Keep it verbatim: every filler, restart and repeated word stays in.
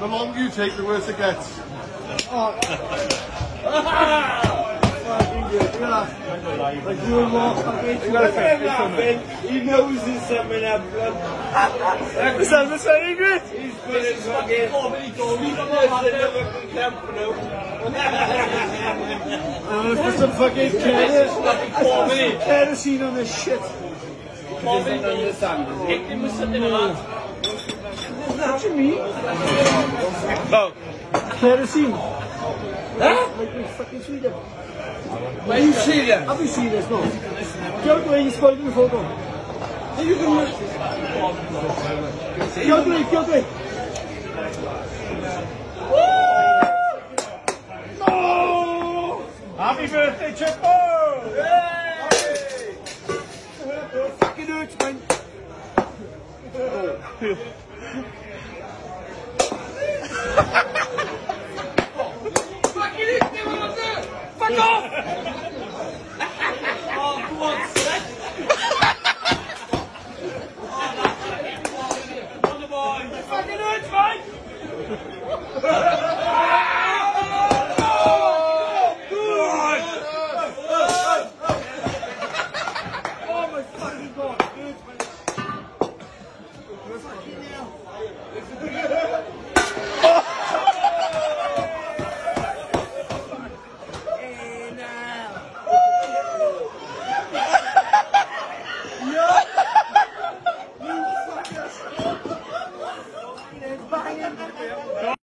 The longer you take, the worse it gets. Oh. Fucking good. Look at that. Like you and Mark. You got to laughing. He knows there's something up. Is that the saying, Grit? He's put his fucking comedy goal. He's got the Liverpool camp now. I'm gonna put some fucking kerosene kerosene on this shit. Comedy understand. Hit with something like that. What do you mean? Oh. Kerosene. Huh? Like in fucking Sweden. Are you serious? Have you seen this? No. Go away, you spoiled the photo. You can use. Go away, go away. No! Happy birthday, Chippo! It fucking hurts, man. Oh.